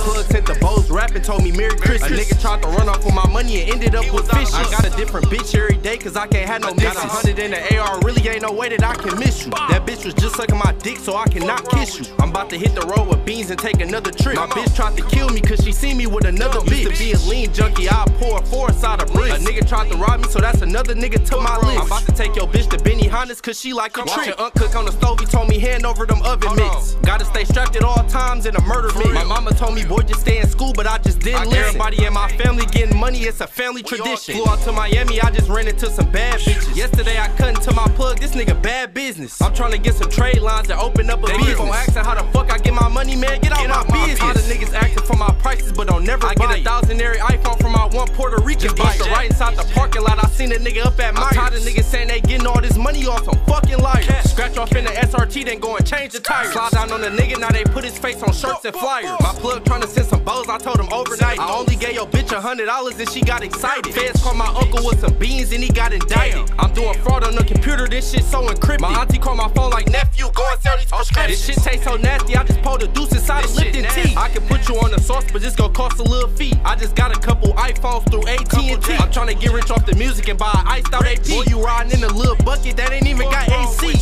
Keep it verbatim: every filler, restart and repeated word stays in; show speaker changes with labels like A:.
A: plug sent the bows rap and told me Merry Christmas. A nigga tried to run off with my money and ended up with fishes. I got a different bitch every day cause I can't have no misses. Got a hundred in the A R, really ain't no way that I can miss you. That bitch was just sucking my dick so I cannot kiss you. I'm about to hit the road with beans and take another trip. My bitch tried to kill me cause she seen me with another bitch. Used to be a lean junkie, I pour four inside a brick. A nigga tried to rob me so that's another nigga to my list. I'm about to take your bitch to Benny Hondas cause she like a trick. Watch your aunt cook on the stove, he told me hand over them oven mitts. Gotta stay strapped at all times in a murder mix. My mama told me boy just stay in school but I just didn't listen. Everybody in my family getting money, it's a family tradition. Flew out to Miami, I just ran into some bad bitches. Yesterday I cut into my plug, this nigga bad business. I'm trying to get some trade lines and open up a business. People asking how the fuck I get my money, man, get out get my out business. All the niggas asking for my prices but don't never I buy I get a thousandary iPhone from my one Puerto Rican bitch. Right inside the parking lot, I seen a nigga up at Myers. I'm tired of niggas saying they getting all this money off some fucking liars. Scratch off in the S R T, then go and change the tires. Slide down on the nigga, now they put his face on shirts and flyers. My plug trying to send some bows, I told him overnight. I only gave your bitch a hundred dollars and she got excited. Feds called my uncle with some beans and he got indicted. I'm doing fraud on the computer, this shit so encrypted. My auntie called my phone like, nephew, go and sell these prescriptions. This shit tastes so nasty, I just pulled a deuce inside of Lipton tea. I can put you on the sauce, but it's gonna cost a little fee. I just got a couple iPhones through A T and T. I'm trying to get rich off the music and buy an iced out A P. Boy, you riding in a little bucket that ain't even got A C.